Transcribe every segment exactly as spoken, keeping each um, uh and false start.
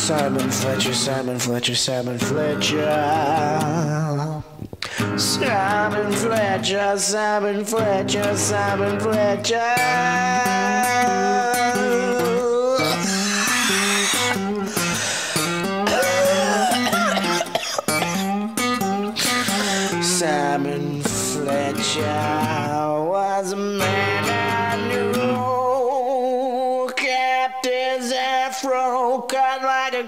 Simon Fletcher, Simon Fletcher, Simon Fletcher. Simon Fletcher, Simon Fletcher, Simon Fletcher. Simon Fletcher was a man I knew, kept his afro cut like a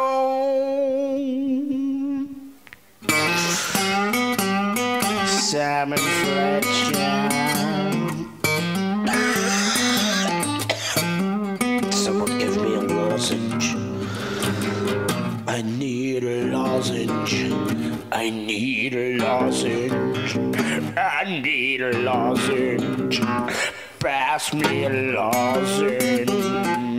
crow. Simon Fletcher. Someone give me a lozenge. I need a lozenge. I need a lozenge. I need a lozenge. Pass me a lozenge.